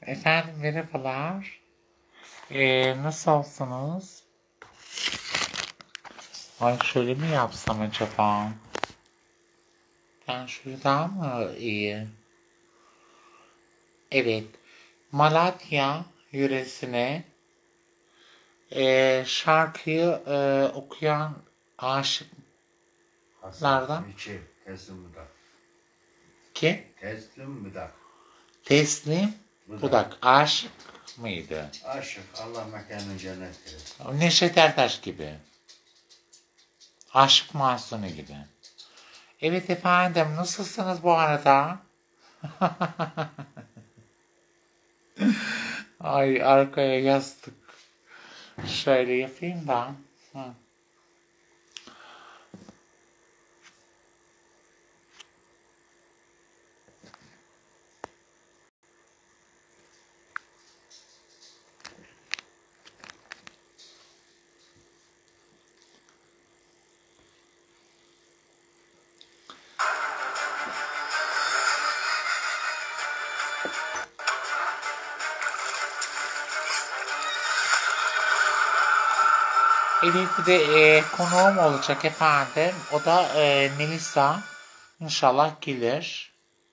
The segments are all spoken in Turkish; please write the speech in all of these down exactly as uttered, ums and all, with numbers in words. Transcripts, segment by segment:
Efendim merhabalar. Ee, nasılsınız? Ay şöyle mi yapsam acaba? Ben şöyle daha mı iyi? Evet. Malatya yöresine e, şarkıyı e, okuyan aşıklardan İki, teslim Budak. kim? Teslim Budak. Teslim Budak. Aşık mıydı? Aşık, Allah mekanını cennet eylesin. Neşet Ertaş gibi. Aşık Mahzuni gibi. Evet efendim, nasılsınız bu arada? Ay arkaya yastık. Şöyle yapayım da. Hı. Evet bir de e, konuğum olacak efendim. O da e, Melisa. İnşallah gelir.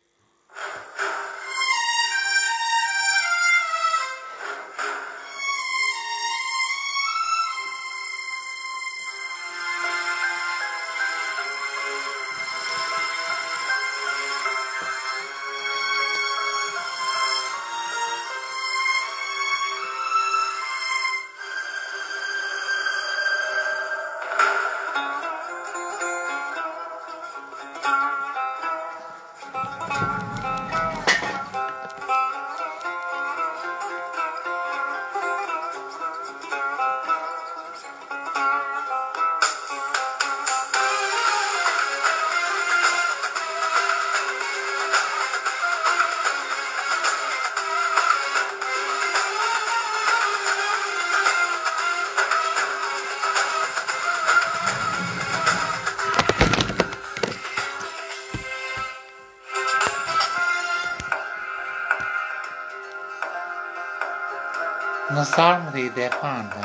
Nazar mıydı efendim?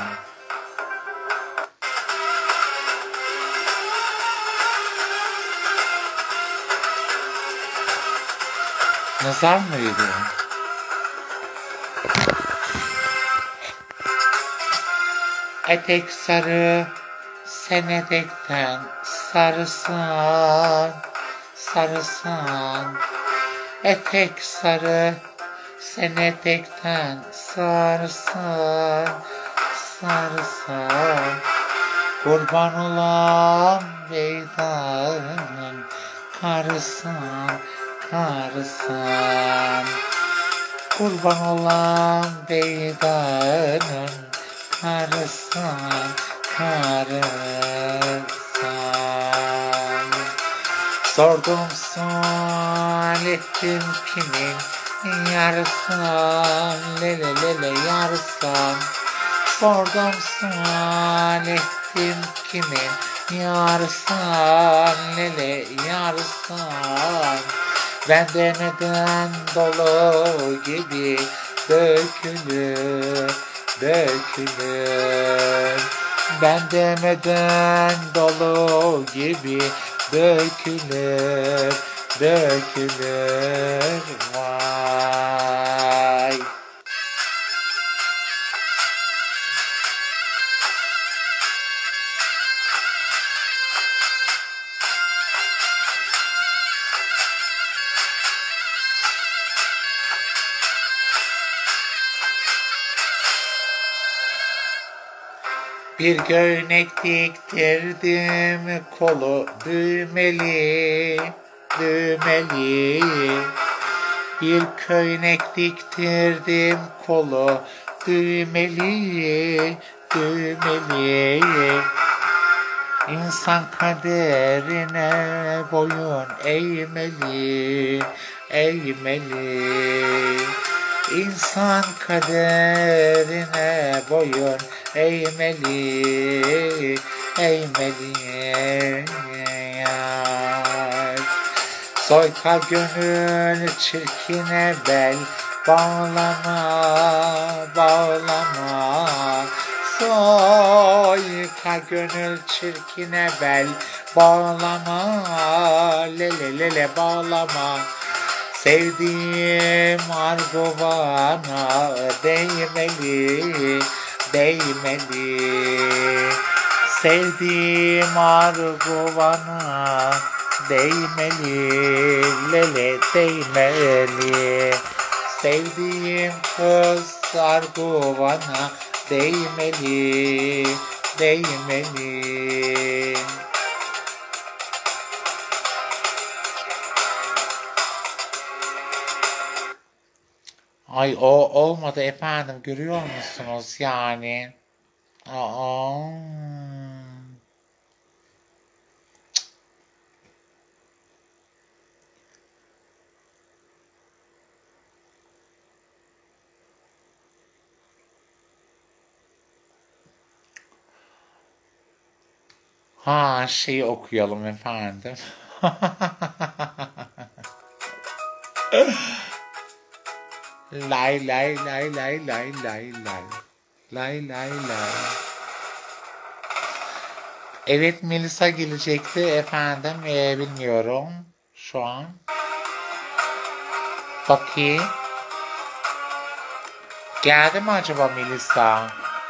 Nazar mıydı? Etek sarı, sen etekten sarısın, sarısın. Etek sarı, sen etekten sarısın, sarısın. Kurban olan meydanın karısın, karısın. Kurban olan meydanın karısın, karısın. Sordum sual ettim kimin yarısın, lele lele yarısın. Sordum sual ettim kimin yarısın, lele yarısın. Bende neden dolu gibi dökülür, dökülür. Bende neden dolu gibi dökülür, dökülür. Vay. Bir göğnek diktirdim, kolu düğmeli, düğmeli. Bir köynek diktirdim, kolu düğmeli, düğmeli. İnsan kaderine boyun eğmeli, eğmeli. İnsan kaderine boyun eğmeli, eğmeli. Soyka gönül çirkine bel Bağlama, bağlama, soyka gönül çirkine bel. Bağlama, lele lele bağlama. Sevdiğim argo bana değmeli, değmeli. Sevdiğim argo bana değmeli, lele değmeli. Sevdiğim kız argo bana değmeli, değmeli. Ay o olmadı efendim, görüyor musunuz yani? Aa. Ha şeyi okuyalım efendim. Lay lay lay lay lay lay lay. Lay lay lay. Evet Melisa gelecekti efendim. Ee, bilmiyorum şu an. Bakayım. Geldi mi acaba Melisa?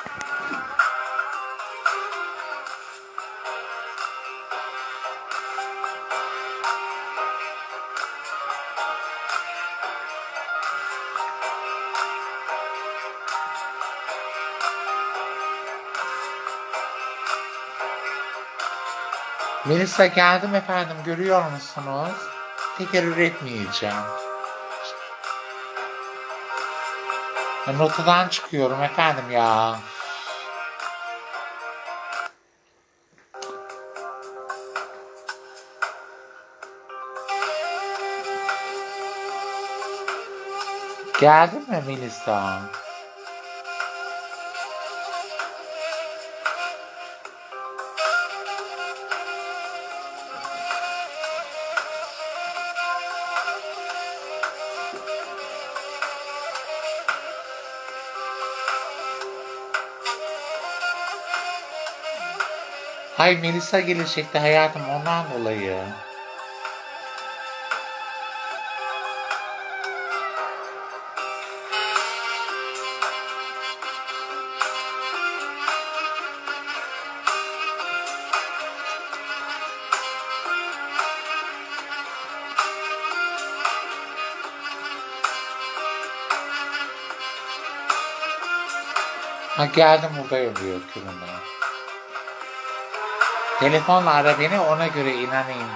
Melisa geldim efendim, görüyor musunuz? Tekrar etmeyeceğim. Notadan çıkıyorum efendim ya. Geldin mi Melisa? Hay Melisa gelecekti hayatım, ondan dolayı. Ha geldim, buradayım diyor külüne. Telefonla ara beni, ona göre inanayım.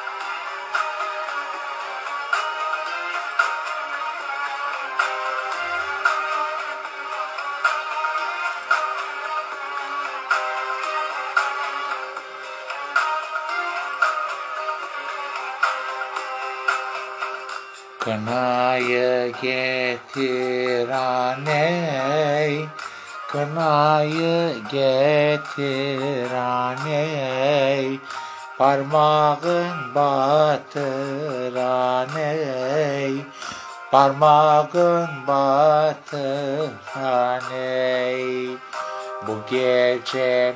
Kınayı getir aney, kınayı getir aney, parmağın batır aney, parmağın batır aney. Bu gece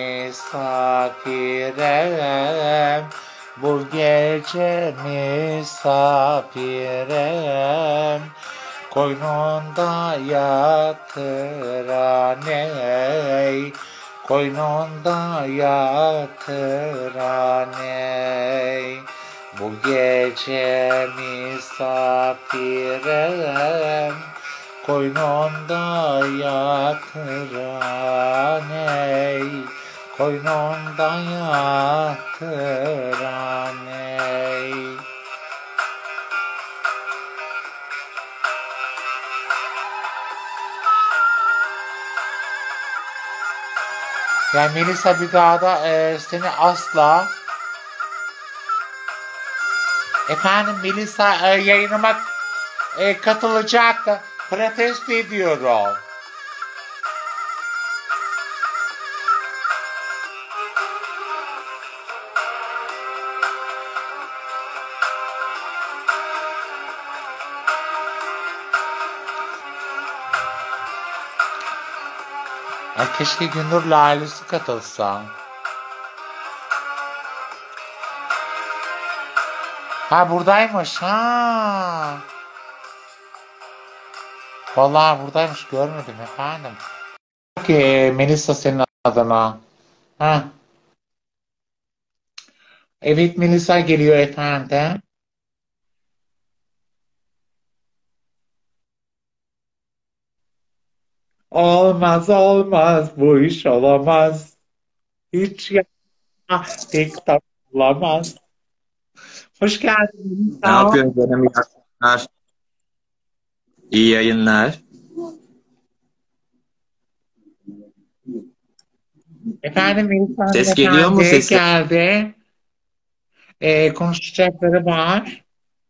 misafirem, bu gece misafirem, koynunda yatır aney, koynunda yatır aney. Bu gece misafirem, koynunda yatır aney, koynunda yatır aney. Yani Melisa bir daha da e, seni asla efendim Melisa e, yayınıma e, katılacak, protesto ediyorum. Ay keşke Gündür'le ailesi katılsa. Ha buradaymış ha. Vallahi buradaymış görmedim efendim. Ki Melisa senin adına. Ha. Evet Melisa geliyor efendim. Olmaz olmaz bu iş olamaz. Hiç yapma tek tat olamaz. Hoş geldin Ne Melisa. yapıyorsun canım? İyi akşamlar. İyi yayınlar. Efendim Melisa Ses geliyor mu hanımefendi sesim? geldi. Ee, konuşacakları var.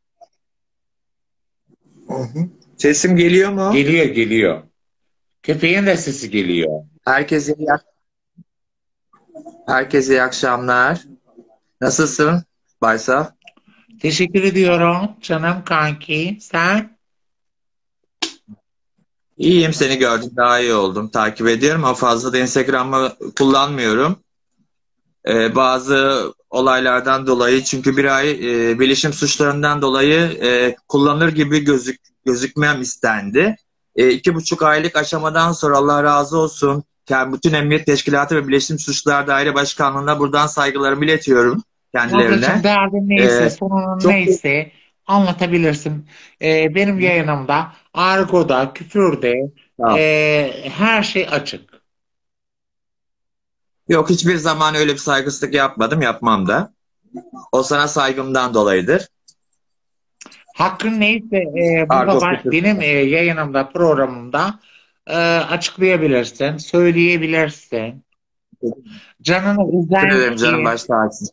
Hı hı. Sesim geliyor mu? Geliyor geliyor. Köpeğin de sesi geliyor. Herkese iyi, herkese iyi akşamlar. Nasılsın Baysal? Teşekkür ediyorum canım kanki. Sen? İyiyim, seni gördüm daha iyi oldum. Takip ediyorum ama fazla da Instagram'ı kullanmıyorum. Ee, bazı olaylardan dolayı çünkü bir ay e, bilişim suçlarından dolayı e, kullanır gibi gözük gözükmem istendi. E, iki buçuk aylık aşamadan sonra Allah razı olsun. Yani bütün Emniyet Teşkilatı ve Bilişim Suçlar Daire Başkanlığı'na buradan saygılarımı iletiyorum Ablacığım kendilerine. derdin neyse, E, sorunun çok neyse anlatabilirsin. Ee, benim yayınımda, argoda, küfürde Tamam. ee, her şey açık. Yok, hiçbir zaman öyle bir saygısızlık yapmadım, yapmam da. O sana saygımdan dolayıdır. Hakkın neyse ee, burada Argo var, küfür. benim ee, yayınımda, programımda ee, açıklayabilirsin, söyleyebilirsin. Canını Teşekkür üzen ederim canım, ki baş tacısın.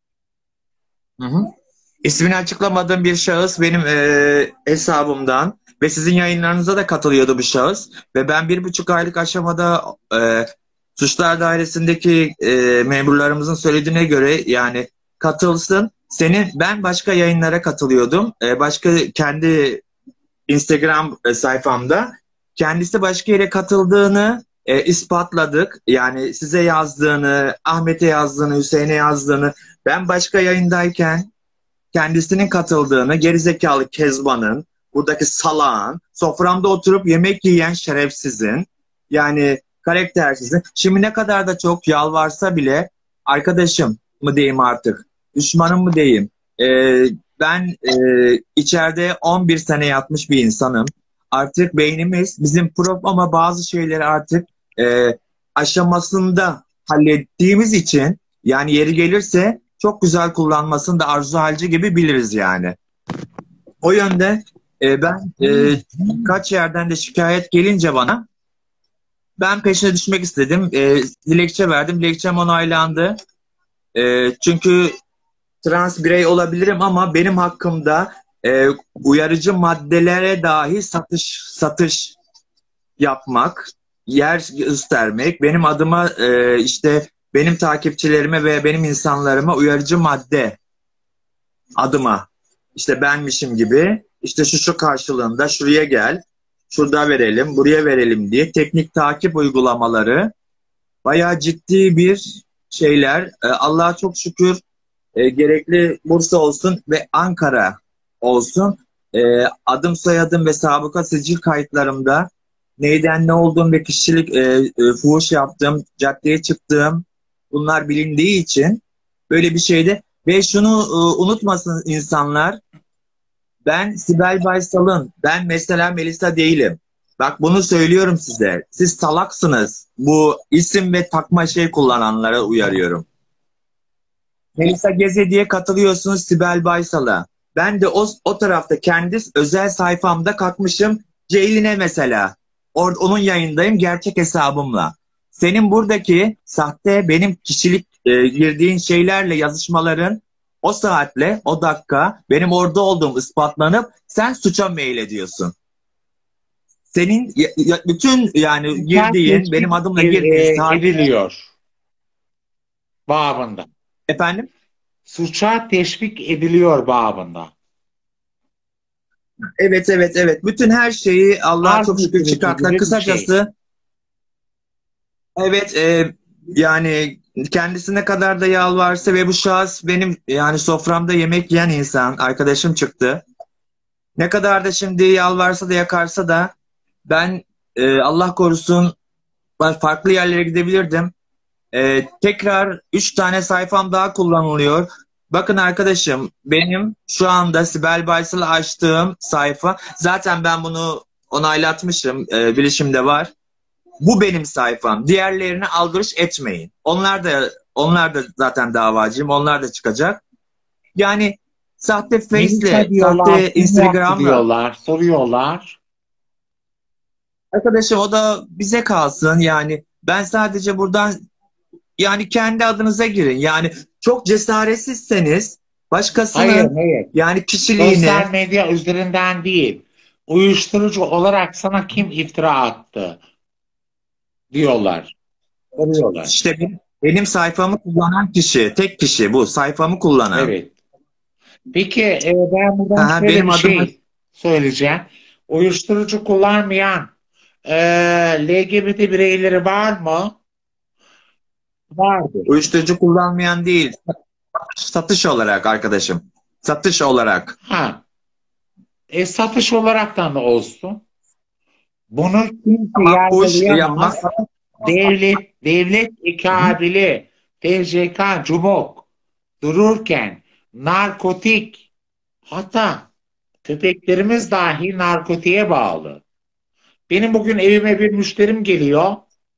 Hı hı. İsmini açıklamadığım bir şahıs benim e, hesabımdan ve sizin yayınlarınıza da katılıyordu bu şahıs. Ve ben bir buçuk aylık aşamada e, Suçlar Dairesi'ndeki e, memurlarımızın söylediğine göre yani katılsın. Senin ben başka yayınlara katılıyordum. E, başka kendi Instagram e, sayfamda. Kendisi başka yere katıldığını e, ispatladık. Yani size yazdığını, Ahmet'e yazdığını, Hüseyin'e yazdığını, ben başka yayındayken kendisinin katıldığını, gerizekalı Kezban'ın, buradaki salağın, soframda oturup yemek yiyen şerefsizin, yani karaktersizin, şimdi ne kadar da çok yalvarsa bile arkadaşım mı diyeyim artık, düşmanım mı diyeyim, Ee, ben e, içeride on bir sene yatmış bir insanım. Artık beynimiz bizim prof ama bazı şeyleri artık e, aşamasında hallettiğimiz için yani yeri gelirse çok güzel kullanmasını da arzu halci gibi biliriz yani. O yönde e, ben e, kaç yerden de şikayet gelince bana ben peşine düşmek istedim. E, dilekçe verdim. Dilekçem onaylandı. E, çünkü trans birey olabilirim ama benim hakkımda e, uyarıcı maddelere dahi satış satış yapmak, yer göstermek, benim adıma e, işte benim takipçilerime ve benim insanlarıma uyarıcı madde adıma işte benmişim gibi işte şu şu karşılığında şuraya gel, şurada verelim, buraya verelim diye teknik takip uygulamaları bayağı ciddi bir şeyler. E, Allah'a çok şükür e, gerekli Bursa olsun ve Ankara olsun. E, adım soyadım ve sabıka sicil kayıtlarımda neyden ne olduğum ve kişilik e, e, fuhuş yaptığım, caddeye çıktığım bunlar bilindiği için böyle bir şeydi. Ve şunu e, unutmasın insanlar, ben Sibel Baysal'ın, ben mesela Melisa değilim. Bak bunu söylüyorum size. Siz salaksınız. Bu isim ve takma şey kullananlara uyarıyorum. Melisa Geze diye katılıyorsunuz Sibel Baysal'a. Ben de o, o tarafta kendi özel sayfamda kalkmışım Ceylin'e mesela. Or, onun yayındayım gerçek hesabımla. Senin buradaki sahte benim kişilik e, girdiğin şeylerle yazışmaların o saatle o dakika benim orada olduğum ispatlanıp sen suça mail ediyorsun. Senin ya, ya, bütün yani sen girdiğin benim teşvik adımla e, girdiğin saat ediliyor babında. efendim. Suça teşvik ediliyor babında. Evet evet evet. Bütün her şeyi Allah'a Arz çok şükür getirici çıkarttılar. gibi bir şey. Kısacası Evet, e, yani kendisine kadar da yalvarsa ve bu şahıs benim yani soframda yemek yiyen insan, arkadaşım çıktı. Ne kadar da şimdi yalvarsa da yakarsa da ben e, Allah korusun ben farklı yerlere gidebilirdim. E, tekrar üç tane sayfam daha kullanılıyor. Bakın arkadaşım benim şu anda Sibel Baysal'ı açtığım sayfa zaten ben bunu onaylatmışım. E, bilişimde var. Bu benim sayfam. Diğerlerine aldırış etmeyin. Onlar da onlar da zaten davacıyım. Onlar da çıkacak. Yani sahte Melisa Face'le, diyorlar, sahte kim yaptı Instagram'la diyorlar, soruyorlar. arkadaşım o da bize kalsın. Yani ben sadece buradan yani kendi adınıza girin. Yani çok cesaretsizseniz Hayır, başkasının hayır. yani kişiliğini Sosyal medya üzerinden değil. Uyuşturucu olarak sana kim iftira attı diyorlar, soruyorlar. işte benim, benim sayfamı kullanan kişi, tek kişi bu sayfamı kullanan. Evet. Peki e, ben buradan Ha, şöyle benim bir adıma şey söyleyeceğim. Uyuşturucu kullanmayan e, L G B T bireyleri var mı? Vardır. uyuşturucu kullanmayan değil, satış olarak arkadaşım. Satış olarak. Ha, e, satış olaraktan da olsun. Bunu kimse Ama bu iş yapmak yargılayamaz. Devlet, devlet ikabili T C K, CUMOK dururken narkotik, hatta köpeklerimiz dahi narkotiğe bağlı. Benim bugün evime bir müşterim geliyor.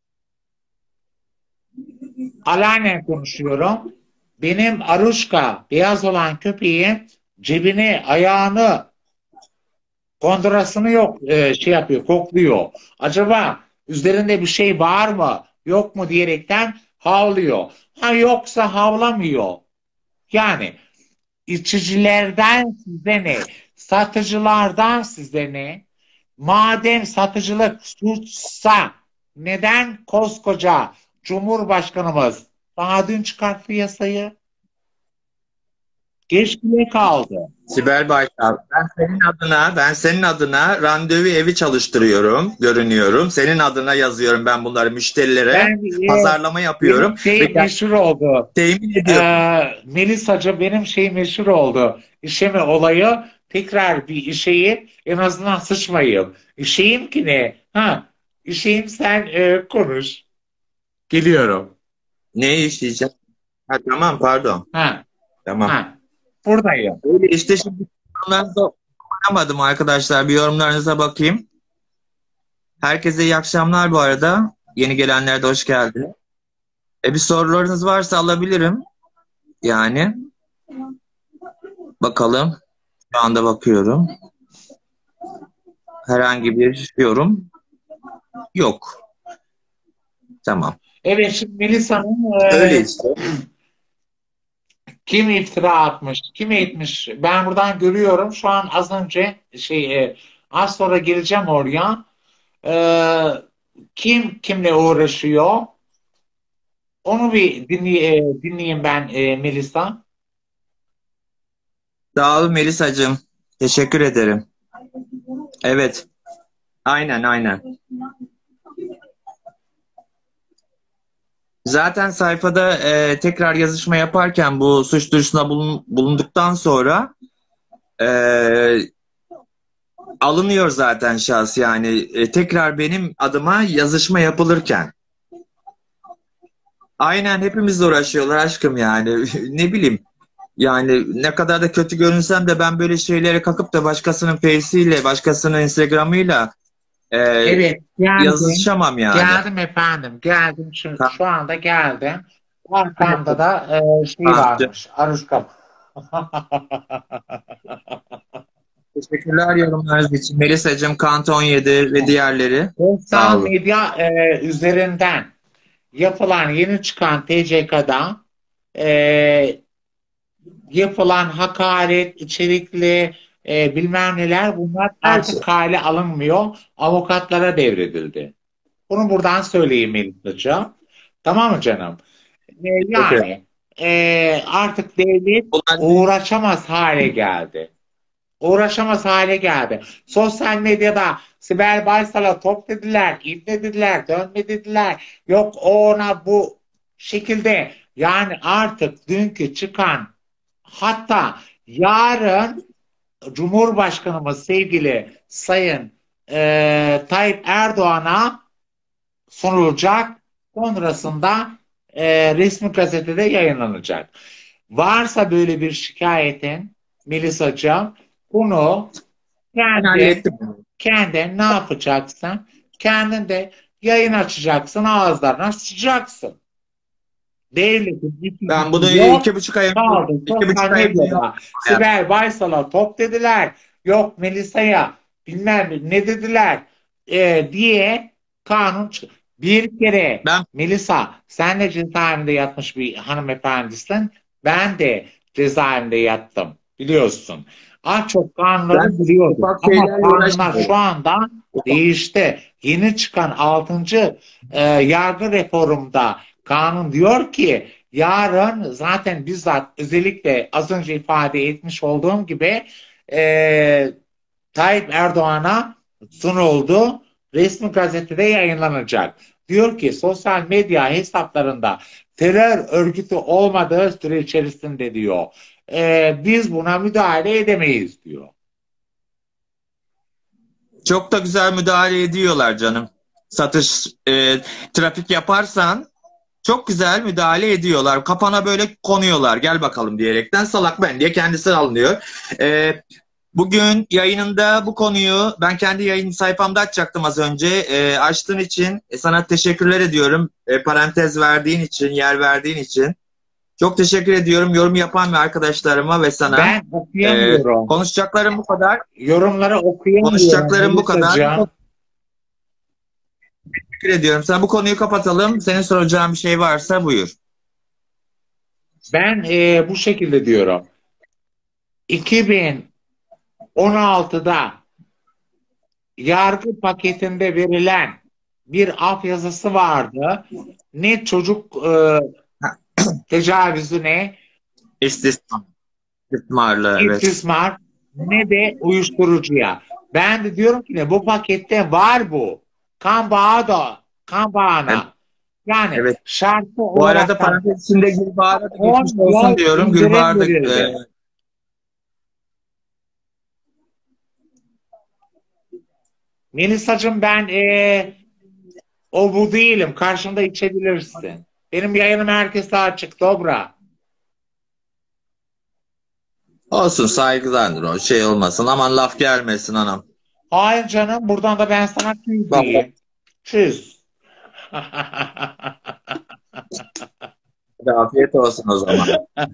Alanen konuşuyorum. Benim Aruşka, beyaz olan köpeğin cebini, ayağını, kondurasını yok e, şey yapıyor, kokluyor. Acaba üzerinde bir şey var mı, yok mu diyerekten havlıyor. Ha yoksa havlamıyor. Yani içicilerden size ne? Satıcılardan size ne? Madem satıcılık suçsa neden koskoca Cumhurbaşkanımız daha dün çıkarttı yasayı? Geç bile kaldı. Sibel Baysal, ben senin adına, ben senin adına randevu evi çalıştırıyorum, görünüyorum. Senin adına yazıyorum ben bunları müşterilere, Ben e, pazarlama benim yapıyorum şey ve meşhur oldu. temin ediyorum. Ee, Melisacığım benim şey meşhur oldu. İşeme olayı tekrar bir işeyim en azından sıçmayayım. İşeyim ki ne? Ha, işeyim sen e, konuş. Geliyorum. Ne işleyeceğim? Ha, tamam pardon. Ha, Tamam. ha, buradayım. Öyle işte şimdi yorumlarınıza bakamadım arkadaşlar. Bir yorumlarınıza bakayım. Herkese iyi akşamlar bu arada. Yeni gelenler de hoş geldi. E bir sorularınız varsa alabilirim. Yani bakalım. Şu anda bakıyorum. Herhangi bir yorum yok. Tamam. Evet şimdi Melisa'nın Öyle e, işte. kim iftira atmış, kim etmiş ben buradan görüyorum. Şu an az önce şey e, az sonra geleceğim oraya. E, kim kimle uğraşıyor? Onu bir dinley e, dinleyeyim ben e, Melisa. Sağ olun Melisacığım. Teşekkür ederim. Evet. Aynen aynen. Zaten sayfada e, tekrar yazışma yaparken bu suç duyurusunda bulun- bulunduktan sonra e, alınıyor zaten şahs yani E, tekrar benim adıma yazışma yapılırken. Aynen hepimiz uğraşıyorlar aşkım yani ne bileyim yani ne kadar da kötü görünsem de ben böyle şeylere kalkıp da başkasının Face'iyle başkasının Instagram'ıyla e, Evet geldim. yazışamam yani. Geldim efendim. Geldim. Şu, Tamam. şu anda geldim. Arkamda da e, şey varmış. Aruşka. Teşekkürler yorumlarınız için. Melisa'cığım, Kant on yedi ve diğerleri. Sağ Sosyal olun. medya e, üzerinden yapılan yeni çıkan T C K'da e, yapılan hakaret, içerikli e, bilmem neler bunlar Her şey. artık kale alınmıyor. Avukatlara devredildi. Bunu buradan söyleyeyim Melisa'cığım. Tamam mı canım? E, Peki. yani e, artık devlet Bunlar uğraşamaz hale geldi. uğraşamaz hale geldi. Sosyal medyada Sibel Baysal'a top dediler, ibne dediler, dönme dediler. Yok o ona bu şekilde. Yani artık dünkü çıkan, hatta yarın Cumhurbaşkanımız sevgili Sayın e, Tayyip Erdoğan'a sunulacak. Sonrasında e, resmi gazetede yayınlanacak. Varsa böyle bir şikayetin Melisa'cığım, bunu Ben kendin, hallettim. kendin ne yapacaksın? Kendin de yayın açacaksın, ağızlarına sıçacaksın. Devletin Ben bunu ihtiyacı yok. iki buçuk ay Kaldı. iki buçuk Sosyal ay önce medyada Sibel Baysal'a top dediler. Yok Melisa'ya bilmem ne dediler e, diye kanun çık- bir kere ben Melisa sen de cezaevinde yatmış bir hanımefendisin. Ben de cezaevinde yattım. Biliyorsun. Az çok kanunları ben biliyordum. ufak Ama şeylerle kanunlar uğraşmıyorum. şu anda değişti. Yeni çıkan altıncı E, yargı reformda kanun diyor ki yarın zaten bizzat özellikle az önce ifade etmiş olduğum gibi e, Tayyip Erdoğan'a sunuldu. Resmi gazetede yayınlanacak. Diyor ki sosyal medya hesaplarında terör örgütü olmadığı süre içerisinde diyor. E, biz buna müdahale edemeyiz diyor. Çok da güzel müdahale ediyorlar canım. Satış, e, trafik yaparsan çok güzel müdahale ediyorlar. Kafana böyle konuyorlar. Gel bakalım diyerekten salak ben diye kendisi alınıyor. E, bugün yayınında bu konuyu ben kendi yayın sayfamda açacaktım az önce. E, açtığın için e, sana teşekkürler ediyorum. E, parantez verdiğin için, yer verdiğin için. Çok teşekkür ediyorum yorum yapan ve arkadaşlarıma ve sana. Ben E, okuyamıyorum. konuşacaklarım bu kadar. Yorumları okuyamıyorum. Konuşacaklarım bu kadar. Melisa'cığım. Teşekkür ediyorum. Sen bu konuyu kapatalım. Senin soracağın bir şey varsa buyur. Ben e, bu şekilde diyorum. iki bin on altıda yargı paketinde verilen bir af yazısı vardı. Ne çocuk e, tecavüzüne, İstismar. İstismarlı, evet. istismar ne de uyuşturucuya. Ben de diyorum ki ne bu pakette var bu. Kan bağı da kan bağına. Yani Evet. şartlı Bu arada olarak parantez içinde Gülbahar'a da on geçmiş olsun yıl diyorum. indirim Gülbahar da verildi. e, Melisa'cığım ben e, o bu değilim. Karşımda içebilirsin. Benim yayınım herkese açık. Dobra. olsun saygıdandır o şey olmasın. Aman laf gelmesin anam. Hayır canım. Buradan da ben sana çiz Bak, diyeyim. Çiz. afiyet olsun o zaman.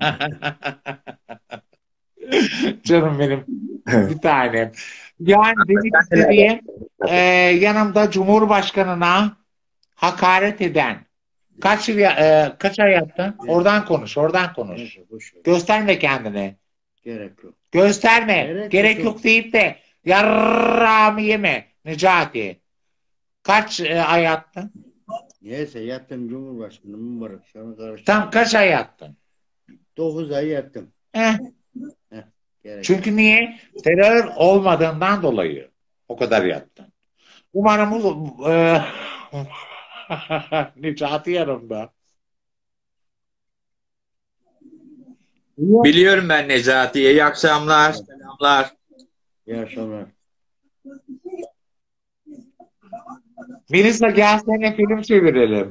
Canım benim. Bir tanem. Yani demek istediğim e, yanımda Cumhurbaşkanına hakaret eden kaç yıl ya- e, kaç ay yaptın? Oradan konuş. Oradan konuş. Neyse boş ver. Gösterme kendini. Gerek yok. Gösterme. Gerek Gerek yok. yok deyip de yarrağımı yeme Necati. Kaç e, ay yattın? Neyse yattım Cumhurbaşkanı mübarek. Sana karşı. Tam kaç ay yattın? dokuz ay yattım. Eh, Gerek çünkü niye? Terör olmadığından dolayı o kadar yattın. Umarım bu e, Necati yanımda. Biliyorum ben Necati'ye. İyi akşamlar. Selamlar. İyi akşamlar. Melisa gel seninle film çevirelim.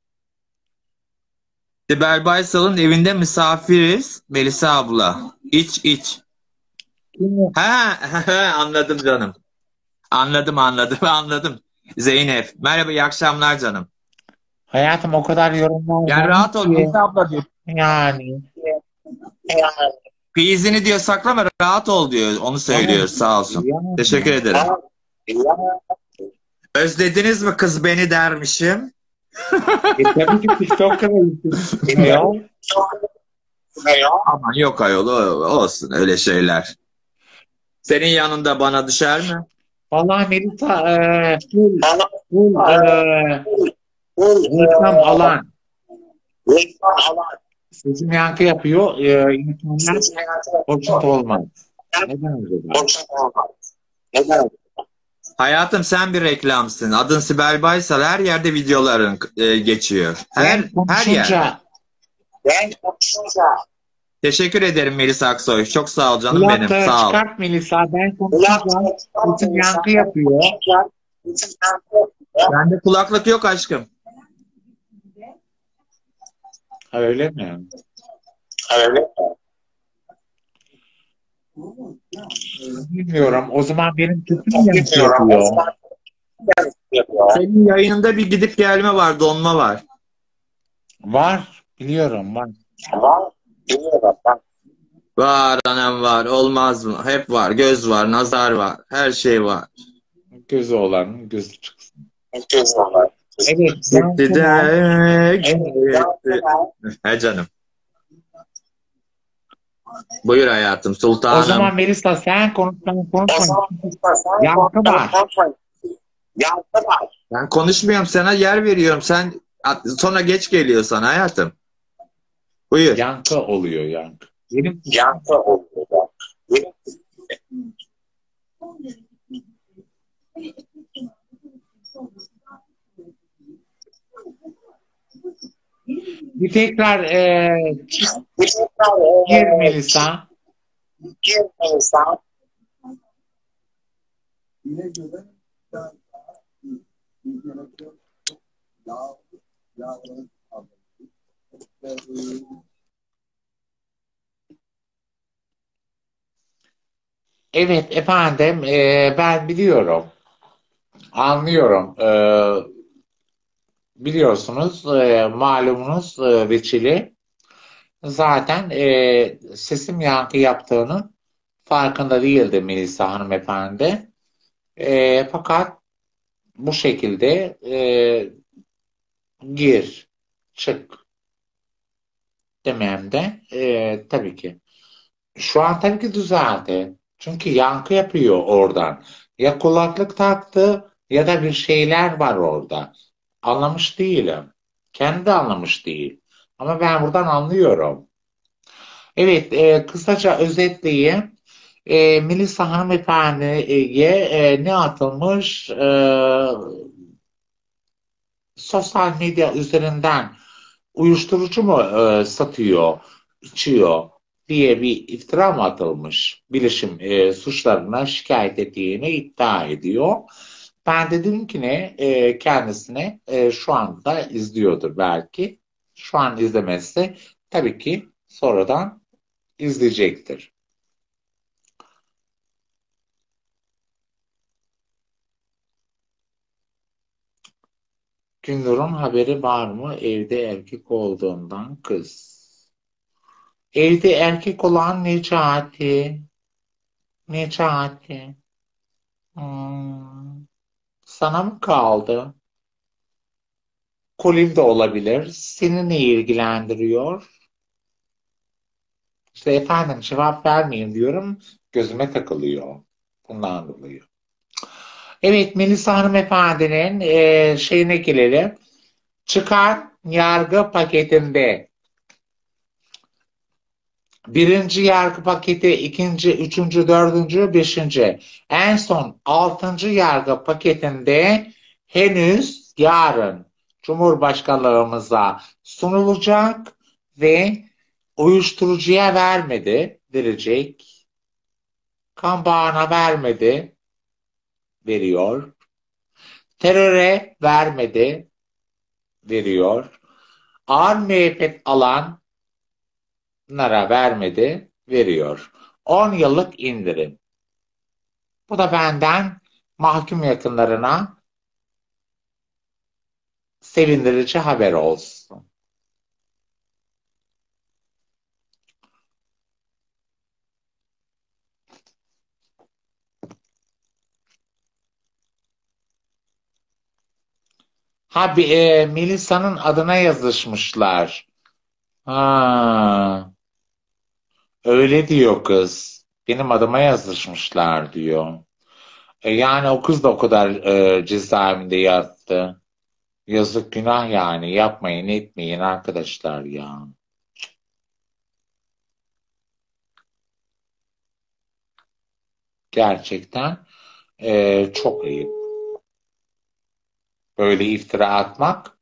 Sibel Baysal'ın evinde misafiriz. Melisa abla. İç iç. Ha, anladım canım. Anladım anladım anladım. Zeynep. Merhaba iyi akşamlar canım. Hayatım o kadar yorumlar Yani var rahat ol ki. Melisa abla diyor. Yani. Kıyızını diyor saklama rahat ol diyor. Onu söylüyor sağ olsun. Yani. Teşekkür ederim. Özlediniz mi kız beni dermişim. E, tabii ki TikTok kanalı. Aman yok ayol o- olsun öyle şeyler. Senin yanında bana düşer mi? Vallahi Melisa e, full, full e, reklam alan. Sesim yankı yapıyor. E, insanlar hoşnut olmaz. Neden acaba? Neden? Hayatım sen bir reklamsın. Adın Sibel Baysal. Her yerde videoların e, geçiyor. Her Ben her yerde. konuşunca Ben konuşunca. Teşekkür ederim Melis Aksoy. Çok sağ ol canım benim. kulaklığı Sağ ol. çıkart Melisa. Ben konuşunca sesim yankı yapıyor. Bende kulaklık yok aşkım. Öyle mi? Öyle. Bilmiyorum. O zaman benim sesim yankı yapıyor. Senin yayınında bir gidip gelme var, donma var. Var. Biliyorum var. Var. Biliyorum ben. Var anam var. Olmaz mı? Hep var. Göz var, nazar var. Her şey var. Gözü olanın gözü çıksın. Göz var. Evet. Gitti de Evet. gitti. He canım. Buyur hayatım O sultanım. zaman Melisa sen konuş, ben konuşmayayım. Yankı var. Yankı var. Ben konuşmuyorum sana yer veriyorum. Sen sonra geç geliyor sana hayatım. Buyur. Yankı oluyor yankı. Benim Yankı oluyor. Benim... bir tekrar e, gir Melisa. Gir Melisa. Evet efendim e, ben biliyorum. Anlıyorum. E, biliyorsunuz e, malumunuz e, Veçili zaten e, sesim yankı yaptığının farkında değildi Melisa hanımefendi. E, fakat bu şekilde e, gir, çık demem de e, tabii ki. Şu an tabii ki düzeldi. Çünkü yankı yapıyor oradan. Ya kulaklık taktı ya da bir şeyler var orada. Anlamış değilim. Kendi de anlamış değil. Ama ben buradan anlıyorum. Evet, e, kısaca özetleyeyim. E, Melisa hanımefendiye e, ne atılmış? E, sosyal medya üzerinden uyuşturucu mu e, satıyor, içiyor diye bir iftira mı atılmış? Bilişim e, suçlarına şikayet ettiğini iddia ediyor. Ben de dedim ki ne e, kendisine e, şu anda izliyordur belki. Şu an izlemezse tabii ki sonradan izleyecektir. Gündür'ün haberi var mı evde erkek olduğundan kız? Evde erkek olan Necati. Necati. Hmm, sana mı kaldı? Kolin de olabilir. Seni ne ilgilendiriyor? İşte efendim cevap vermeyin diyorum. Gözüme takılıyor. Bundan dolayı. Evet Melisa hanımefendinin e, şeyine gelelim. Çıkan yargı paketinde birinci yargı paketi, ikinci, üçüncü, dördüncü, beşinci. En son altıncı yargı paketinde henüz yarın Cumhurbaşkanlığımıza sunulacak ve uyuşturucuya vermedi, verecek. Kan bağına vermedi, veriyor. Teröre vermedi, veriyor. Ağır müebbet alanlara vermedi, veriyor. on yıllık indirim. Bu da benden mahkum yakınlarına sevindirici haber olsun. Ha bir, e, Melisa'nın adına yazışmışlar. Ha, öyle diyor kız. Benim adıma yazışmışlar diyor. E, yani o kız da o kadar e, cezaevinde yattı. Yazık günah yani. Yapmayın etmeyin arkadaşlar ya. Gerçekten e, çok iyi. Böyle iftira atmak.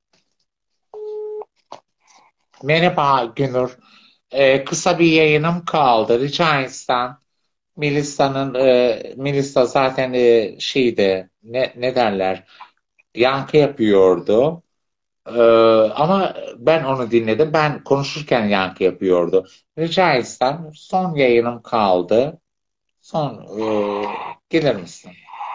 Merhaba Günür. E, kısa bir yayınım kaldı. Rica etsem. Melisa'nın e, Melisa zaten e, şeydi ne, ne derler yankı yapıyordu. E, ama ben onu dinledim. Ben konuşurken yankı yapıyordu. Rica etsem son yayınım kaldı. Son e, gelir misin?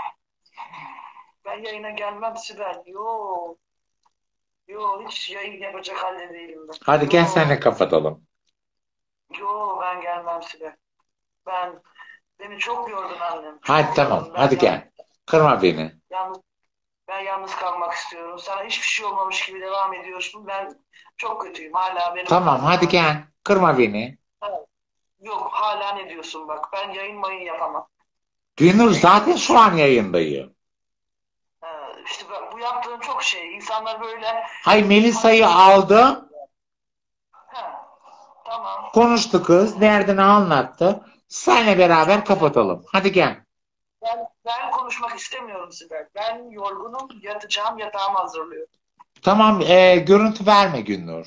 Ben yayına gelmem Sibel. Yo, yo hiç yayın yapacak halde değilim ben. Hadi gel Yo, seninle kapatalım. yo ben gelmem Sibel. Ben beni çok yordun annem. Çok Hadi tamam. yordun. Ben Hadi yalnız, gel. Kırma beni. yalnız, ben yalnız kalmak istiyorum. Sana hiçbir şey olmamış gibi devam ediyorsun. Ben çok kötüyüm. Hala benim Tamam hatam hadi var. gel. Kırma beni. Ha, yok hala ne diyorsun bak. Ben yayın mayın yapamam. Günür zaten şu an yayındayım. Ha, işte bak, bu yaptığın çok şey. İnsanlar böyle Hay Melisa'yı aldım. ha, tamam. Konuştu kız. Derdini anlattı. Seninle beraber kapatalım. Hadi gel. Ben, ben konuşmak istemiyorum Sibel. Ben yorgunum. Yatacağım. Yatağımı hazırlıyorum. Tamam e, görüntü verme Günnur.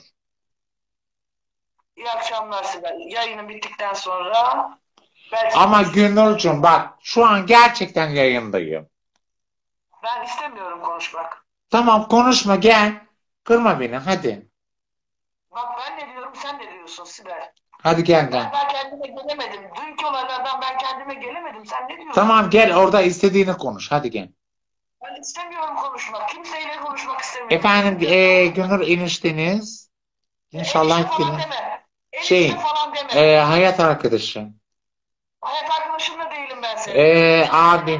İyi akşamlar Sibel. Yayının bittikten sonra belki Ama Günnur'cum bak şu an gerçekten yayındayım. ben istemiyorum konuşmak. Tamam konuşma gel. Kırma beni hadi. Bak ben ne diyorum sen ne diyorsun Sibel? Hadi gel Ben gel. daha kendime gelemedim. Dünkü olaylardan ben kendime gelemedim. Sen ne diyorsun? Tamam gel orada istediğini konuş. Hadi gel. Ben istemiyorum konuşmak. Kimseyle konuşmak istemiyorum. Efendim e, Günnur enişteniz. İnşallah Enişte falan gelir. deme. Enişte Şey falan deme. e, hayat arkadaşım. Hayat arkadaşım da değilim ben senin. E, abim.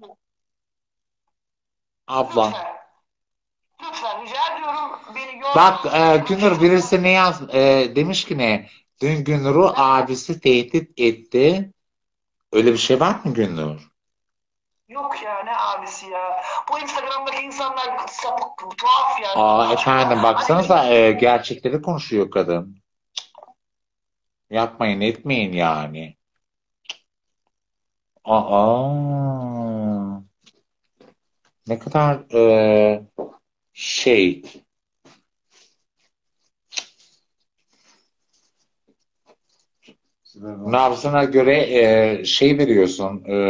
Abla. Lütfen. Lütfen rica ediyorum. Beni yorma. Bak e, Günnur birisi ne yaz e, demiş ki ne? Dün Günnur'u abisi tehdit etti. Öyle bir şey var mı Günnur? Yok ya ne abisi ya. Bu Instagram'daki insanlar sapık, tuhaf ya. Aa efendim baksanıza e, gerçekleri konuşuyor kadın. Yapmayın etmeyin yani. Aa ne kadar e, şey nabzına göre e, şey veriyorsun. E,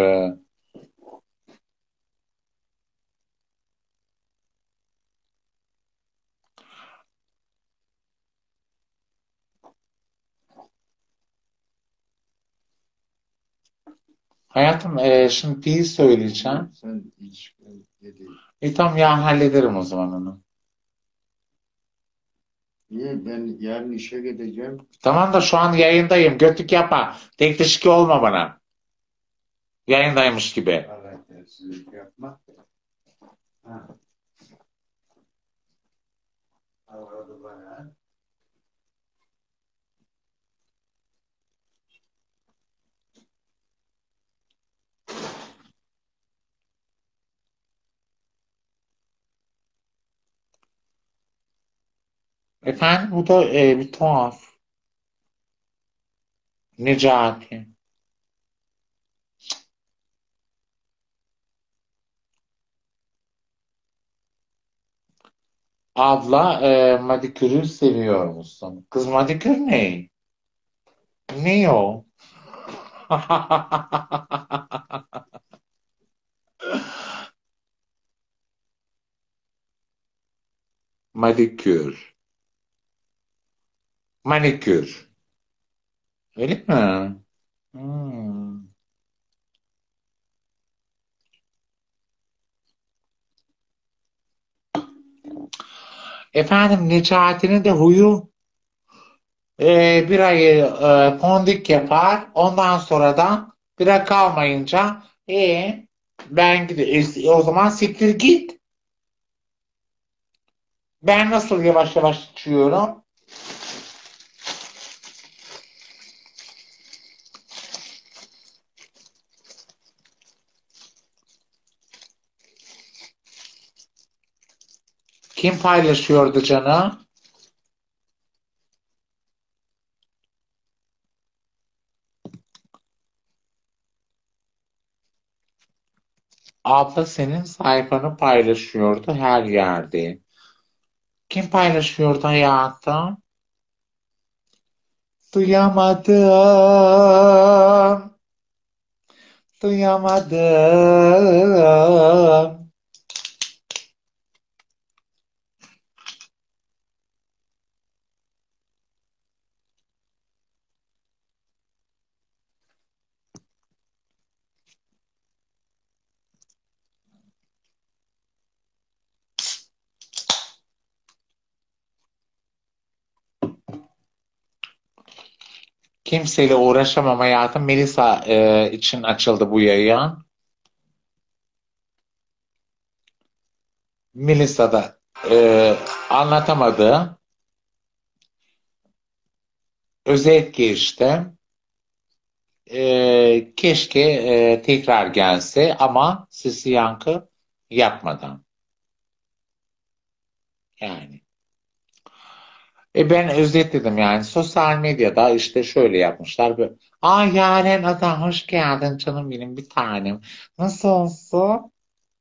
hayatım e, şimdi pi söyleyeceğim. Sen hiç dedi. E tamam ya hallederim o zaman onu. Niye? Ben yarın işe gideceğim. Tamam da şu an yayındayım. Götlük yapma. Tek teşvik olma bana. Yayındaymış gibi. Karaktersizlik yapma. Ha. Avradı bana. Efendim bu da e, bir tuhaf. Necati. Abla e, madikürü seviyor musun? Kız madikür ne? Ne o? Madikür. Manikür. Öyle mi? Hmm. Efendim Necati'nin de huyu e, bir ayı e, pondik yapar. Ondan sonra da bira kalmayınca e, ben gidiyorum. O zaman siktir git. Ben nasıl yavaş yavaş içiyorum? Kim paylaşıyordu canım? Abla senin sayfanı paylaşıyordu her yerde. Kim paylaşıyordu hayatım? Duyamadım, duyamadım. Kimseyle uğraşamam hayatım. Melisa e, için açıldı bu yayın. Melisa da e, anlatamadı. Özet geçti. E, keşke e, tekrar gelse ama sesi yankı yapmadan. Yani. E ben özetledim yani. Sosyal medyada işte şöyle yapmışlar. Böyle, Aa Yaren Ada hoş geldin canım benim bir tanem. Nasıl olsun?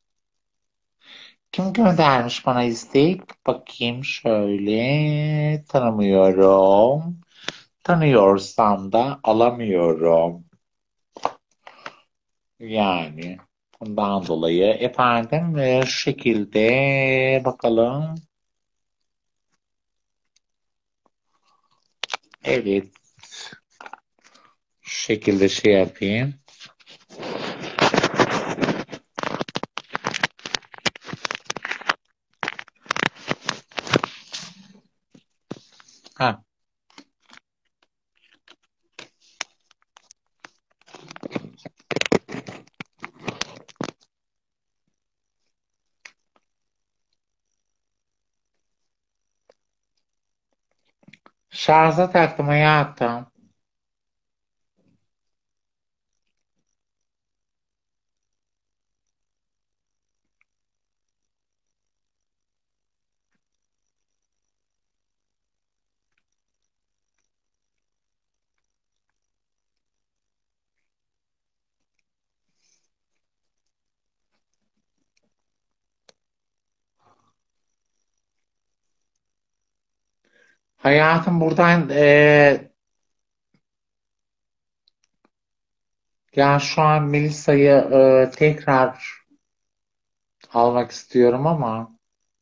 Kim göndermiş bana istek? Bakayım şöyle. Tanımıyorum. Tanıyorsam da alamıyorum. Yani bundan dolayı efendim e, şu şekilde bakalım. Evet. Şu şekilde şey yapayım. Ha. Şarja taktım hayatım. Hayatım buradan e, ya şu an Melisa'yı e, tekrar almak istiyorum ama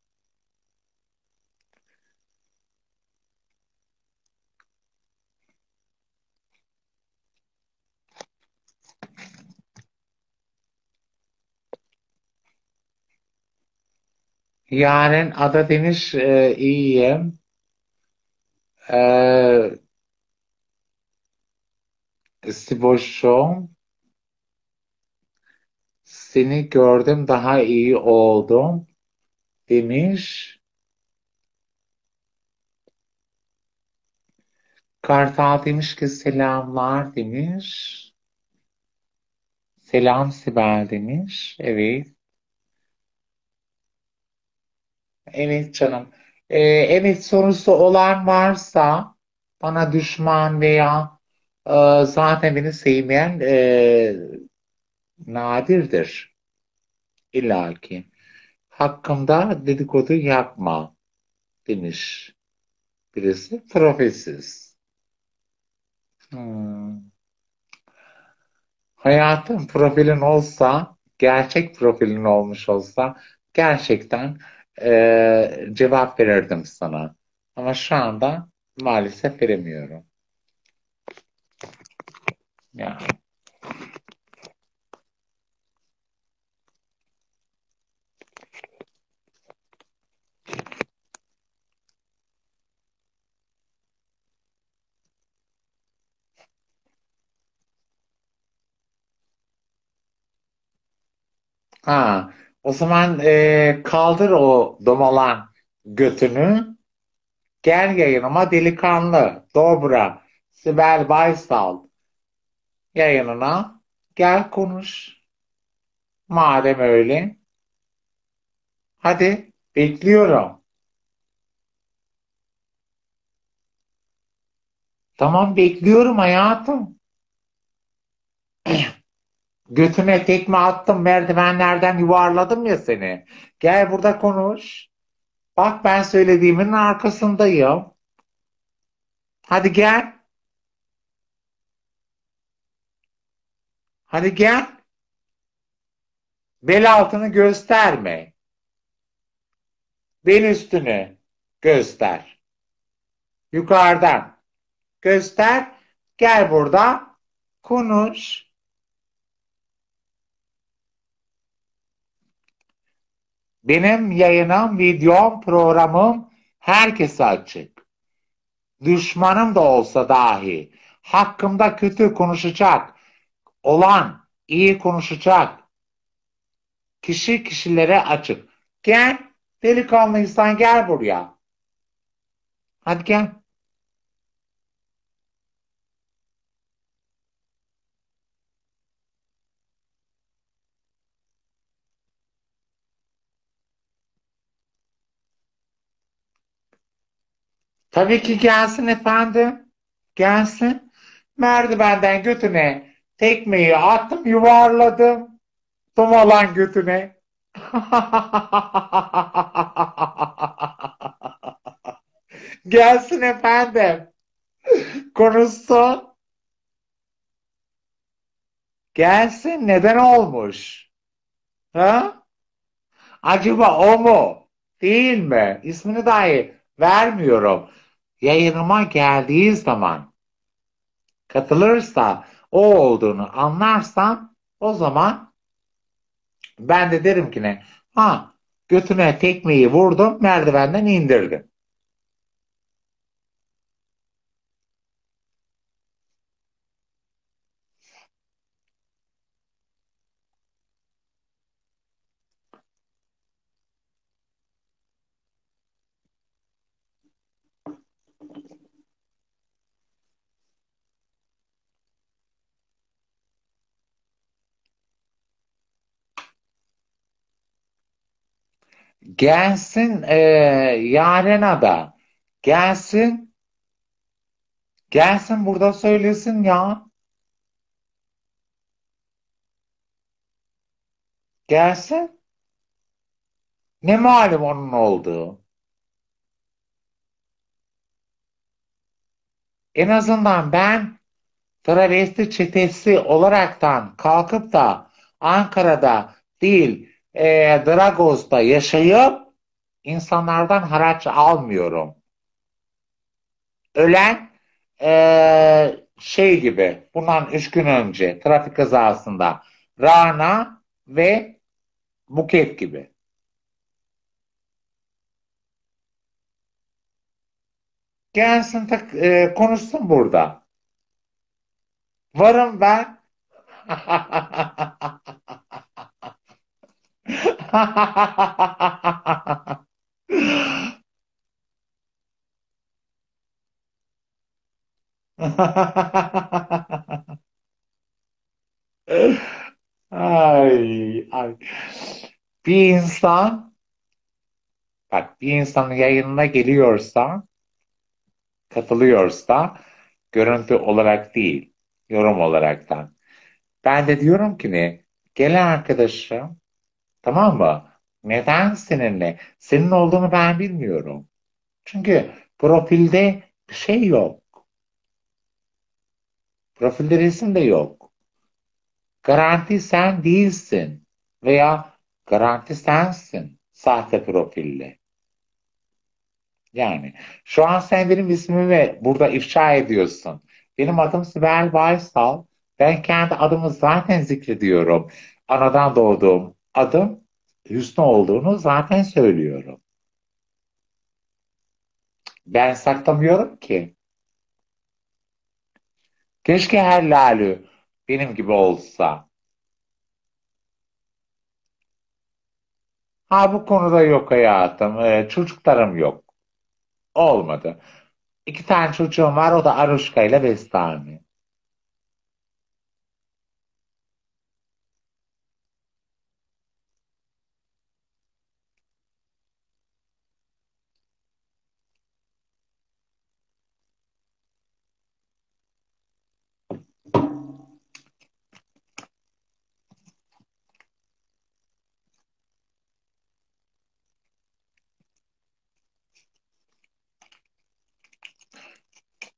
Yaren Ada demiş e, iyiyim. E, Siboş'um seni gördüm daha iyi oldum demiş. Kartal demiş ki selamlar demiş. Selam Sibel demiş. Evet. Evet canım. E, evet sorusu olan varsa bana düşman veya e, zaten beni sevmeyen e, nadirdir. İlla ki. Hakkımda dedikodu yapma demiş birisi. Profesiz. Hmm. Hayatın profilin olsa, gerçek profilin olmuş olsa gerçekten e, cevap verirdim sana. Ama şu anda maalesef veremiyorum. Yani. Ha, o zaman e, kaldır o domalan götünü. Gel yayınıma delikanlı, dobra, Sibel Baysal yayınına. Gel konuş. Madem öyle. Hadi bekliyorum. Tamam bekliyorum hayatım. Götüne tekme attım, merdivenlerden yuvarladım ya seni. Gel burada konuş. Bak ben söylediğimin arkasındayım. Hadi gel. Hadi gel. Bel altını gösterme. Bel üstünü göster. Yukarıdan göster. Gel burada konuş. Benim yayınım, videom, programım herkese açık. Düşmanım da olsa dahi hakkımda kötü konuşacak olan, iyi konuşacak kişi kişilere açık. Gel, delikanlıysan gel buraya. Hadi gel. Tabii ki gelsin efendim. Gelsin. Merdivenden götüne tekmeyi attım, yuvarladım. Tumalan götüne. Gelsin efendim. Konuşsun. Gelsin. Neden olmuş? Ha? Acaba o mu? Değil mi? İsmini dahi vermiyorum. Yayınıma geldiği zaman katılırsa o olduğunu anlarsam o zaman ben de derim ki ne? Ha, götüne tekmeyi vurdum, merdivenden indirdim. Gelsin e, Yarena da. Gelsin. Gelsin burada söylesin ya. Gelsin. Ne malum onun olduğu. En azından ben travesti çetesi olaraktan kalkıp da Ankara'da değil e, Dragos'ta yaşayıp insanlardan haraç almıyorum. Ölen e, şey gibi bundan üç gün önce trafik kazasında Rana ve Buket gibi. Gelsin tak, e, konuşsun burada. Varım ben. Ay, ay. Bir insan, bak bir insanın yayınına geliyorsa, katılıyorsa, görüntü olarak değil, yorum olaraktan. Ben de diyorum ki ne? Gel arkadaşım, tamam mı? Neden seninle? Senin olduğunu ben bilmiyorum. Çünkü profilde bir şey yok. Profilde resim de yok. Garanti sen değilsin. Veya garanti sensin. Sahte profille. Yani şu an sen benim ismimi burada ifşa ediyorsun. Benim adım Sibel Baysal. Ben kendi adımı zaten zikrediyorum. Anadan doğduğum adım Hüsnü olduğunu zaten söylüyorum. Ben saklamıyorum ki. Keşke her lalü benim gibi olsa. Ha bu konuda yok hayatım. Ee, çocuklarım yok. Olmadı. İki tane çocuğum var. O da Aruşka ile Bestami.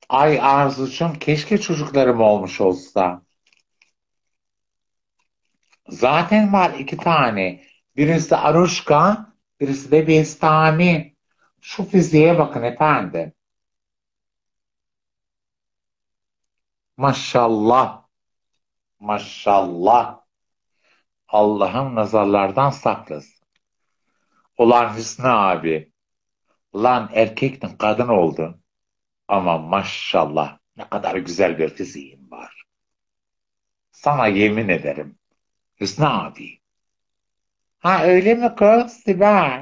Ay Arzucuğum, keşke çocuklarım olmuş olsa. Zaten var iki tane. Birisi Aruşka, birisi de Bestami. Şu fiziğe bakın efendim. Maşallah, maşallah. Allah'ım nazarlardan saklasın. Ulan Hüsnü abi, lan erkektin kadın oldun. Ama maşallah ne kadar güzel bir fiziğin var. Sana yemin ederim Hüsnü abi. Ha öyle mi kız Sibel?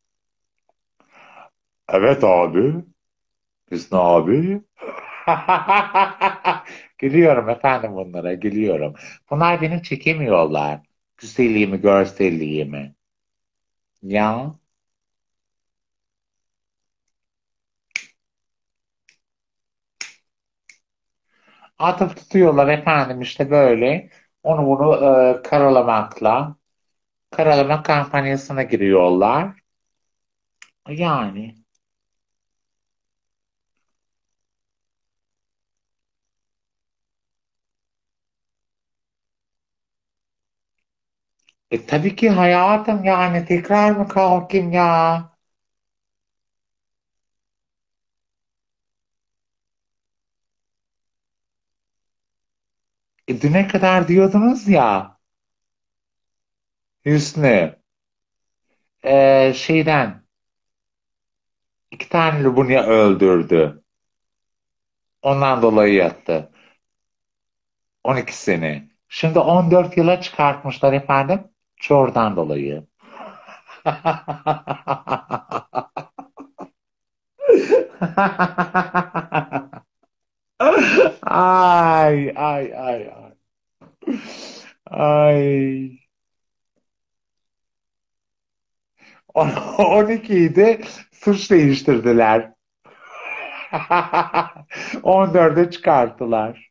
Evet abi. Hüsnü abi. Gülüyorum efendim bunlara, gülüyorum. Bunlar beni çekemiyorlar. Güzelliğimi, görselliğimi. Ya. Atıp tutuyorlar efendim işte böyle. Onu bunu e, karalamakla. Karalama kampanyasına giriyorlar. Yani. E tabii ki hayatım, yani tekrar mı kalkayım ya? E, düne kadar diyordunuz ya Hüsnü, e, şeyden iki tane Lubunya öldürdü. Ondan dolayı yattı. on iki sene. Şimdi on dört yıla çıkartmışlar efendim. Çordan dolayı. Ay ay ay ay. Ay. on ikiydi, suç değiştirdiler. on dörde çıkarttılar.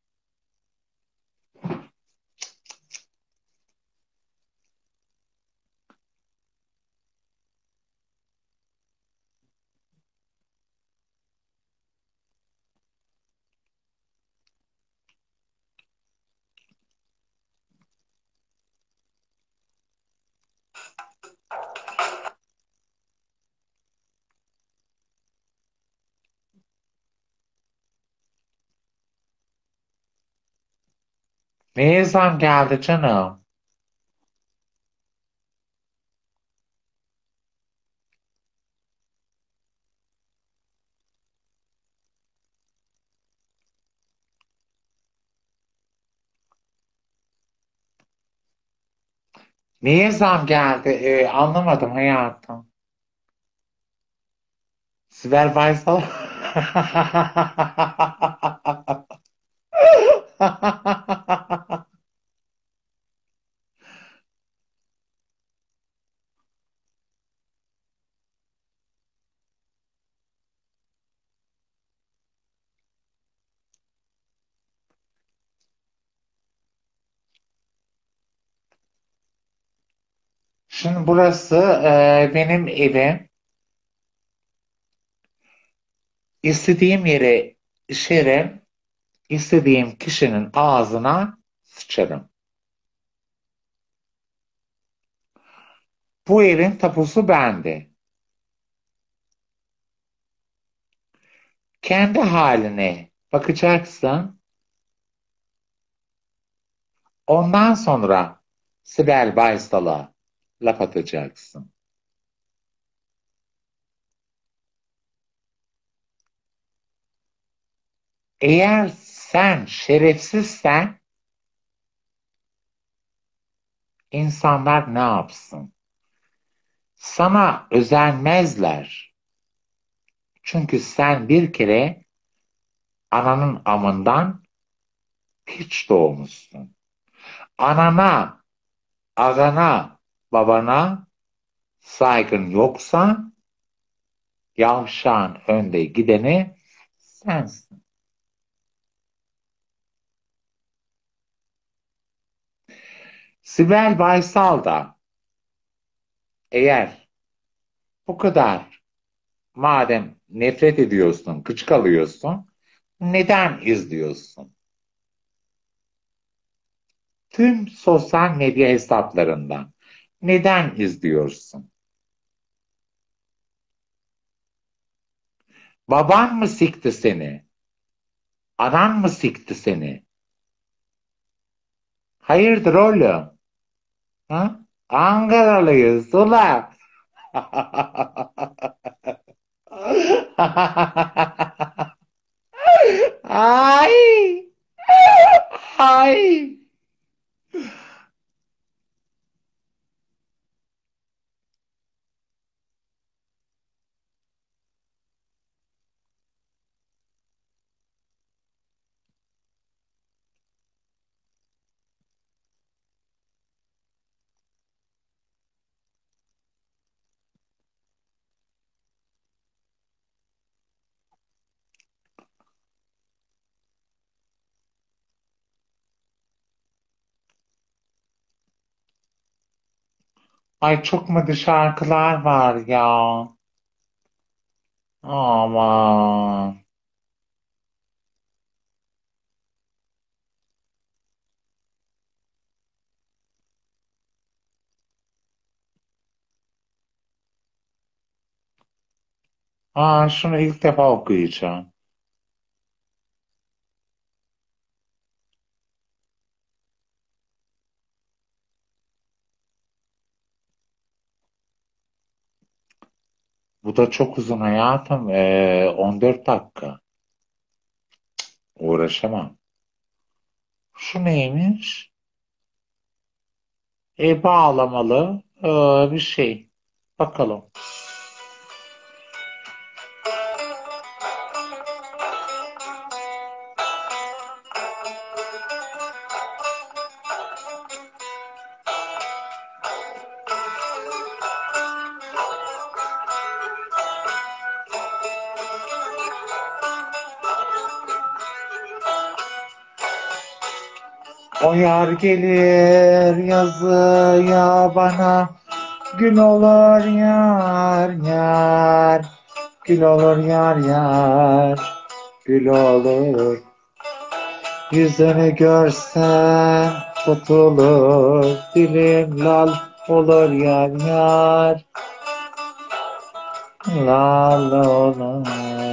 Neye zam geldi canım? Neye zam geldi? Ee, anlamadım hayatım. Sibel Baysal. Şimdi burası e, benim evim. İstediğim yere işerim, istediğim kişinin ağzına sıçarım. Bu evin tapusu bende. Kendi haline bakacaksın. Ondan sonra Sibel Baysal'a laf atacaksın. Eğer sen şerefsizsen insanlar ne yapsın? Sana özenmezler. Çünkü sen bir kere ananın amından piç doğmuşsun. Anana, agana, babana saygın yoksa yavşağın önde gideni sensin. Sibel Baysal da eğer bu kadar madem nefret ediyorsun, gıcık alıyorsun, Neden izliyorsun? Tüm sosyal medya hesaplarından. Neden izliyorsun? Baban mı sikti seni? Anan mı sikti seni? Hayırdır oğlum? Ha? Ankaralıyız ulan. Ay! Ay! Ay çok mu şarkılar var ya? Aman. Aa, şunu ilk defa okuyacağım. Bu da çok uzun hayatım. Ee, on dört dakika. Uğraşamam. Şu neymiş? E bağlamalı ee, bir şey. Bakalım. O yar gelir yazıya bana, gül olur yar yar, gül olur yar yar, gül olur. Yüzünü görsem tutulur, dilim lal olur yar yar, lal olur.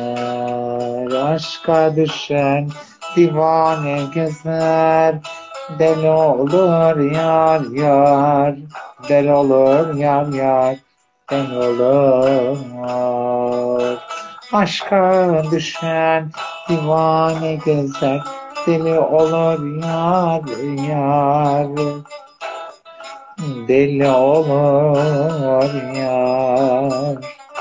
Aşka düşen divane gezer, deli olur yar yar, deli olur yar yar, deli olur. Aşka düşen divane gezer, deli olur yar yar, deli olur yar.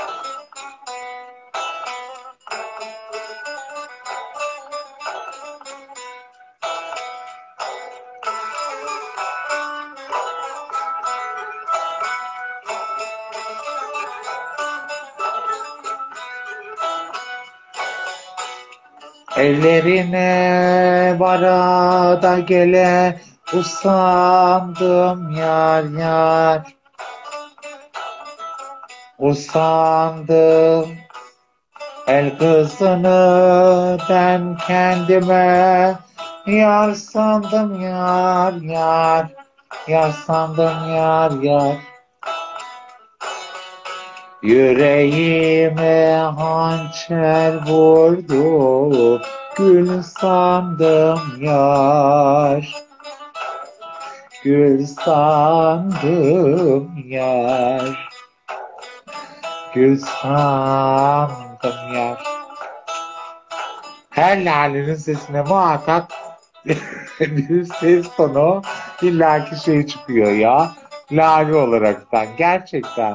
Ellerine vara da gele usandım yar yar, usandım. El kızını ben kendime yar sandım yar yar, yar sandım yar yar. Yüreğime hançer vurdu, gül sandım yar, gül sandım yar, gül sandım yar. Her lalenin sesine muhakkak bir ses tonu illaki şey çıkıyor ya. Lale olaraktan gerçekten.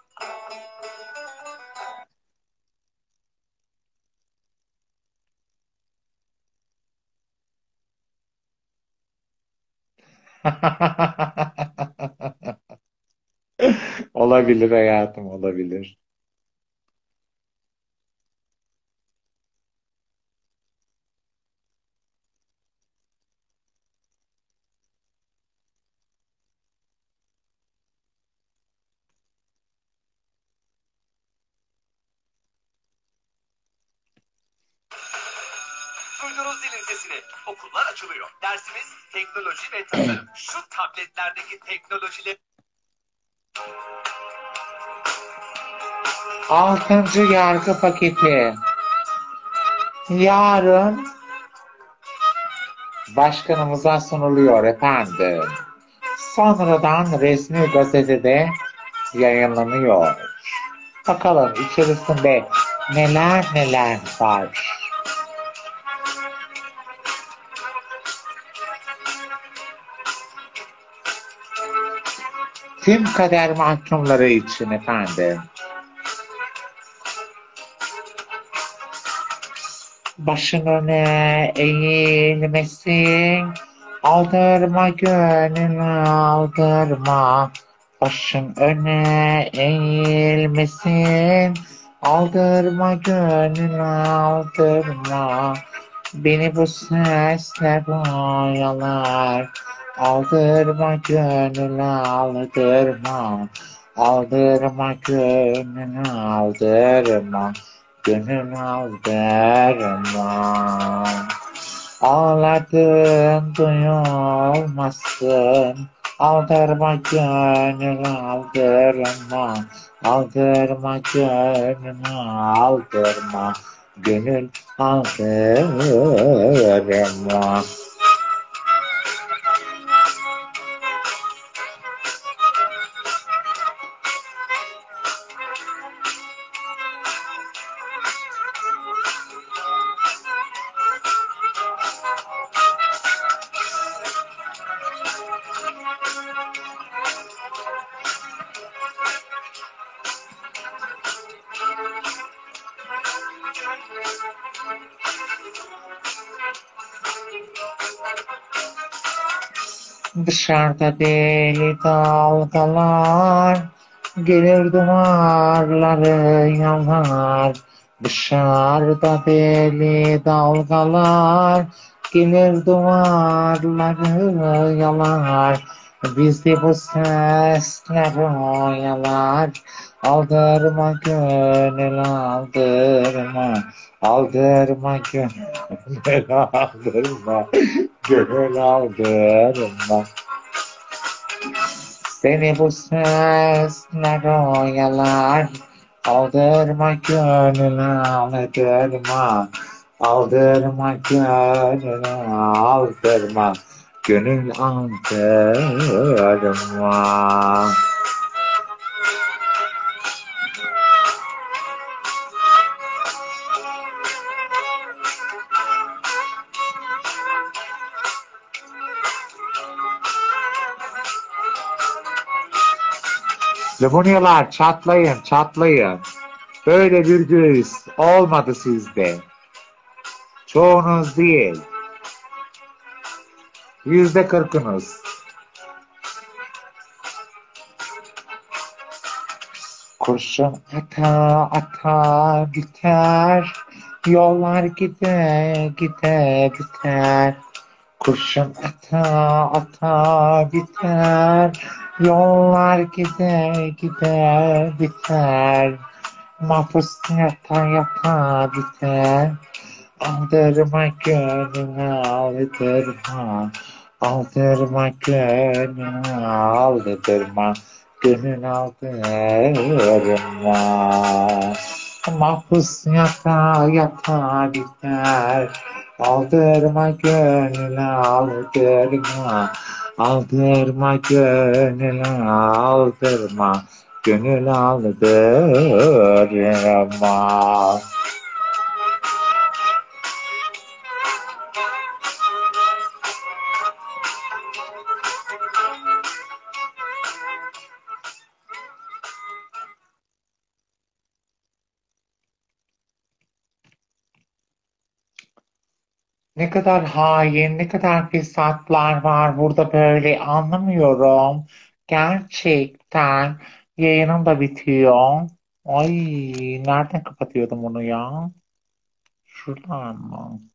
Olabilir hayatım, olabilir. Duydunuz zilin sesini. Okullar açılıyor. Dersimiz teknoloji ve tasarım. Şu tabletlerdeki teknolojileri... Altıncı yargı paketi. Yarın başkanımıza sunuluyor efendim. Sonradan resmi gazetede yayınlanıyor. Bakalım içerisinde neler neler var. Tüm kader mahkumları için efendim. Başın öne eğilmesin, aldırma gönül aldırma. Başın öne eğilmesin, aldırma gönül aldırma. Beni bu sesler oyalar, aldırma gönül aldırma. Aldırma gönül aldırma. Gönül aldırma. Ağladın duyulmasın. Aldırma gönül aldırma. Aldırma gönül aldırma. Gönül aldırma. Dışarıda deli dalgalar, gelir duvarları yalar. Dışarıda deli dalgalar, gelir duvarları yalar. Bizi bu sesler oyalar, aldırma gönül aldırma. Aldırma gönül aldırma. Gönül aldırma. Seni bu sesler oyalar, aldırma gönül aldırma. Aldırma gönül aldırma. Gönül aldırma. Limoniyalar çatlayın, çatlayın. Böyle bir göğüs olmadı sizde. Çoğunuz değil. Yüzde kırkınız. Kurşun ata ata biter. Yollar gide gide biter. Kurşun ata ata biter. Yollar gide gide biter. Mahpus yata yata biter. Aldırma gönlünü aldırma. Aldırma gönlünü aldırma. Gönül aldırma. Mahpus yata yata biter. Aldırma gönlünü aldırma. Aldırma gönül aldırma. Gönül aldırma. Ne kadar hain, ne kadar fesatlar var burada böyle anlamıyorum. Gerçekten yayınım da bitiyor. Ay nereden kapatıyordum onu ya? Şuradan mı?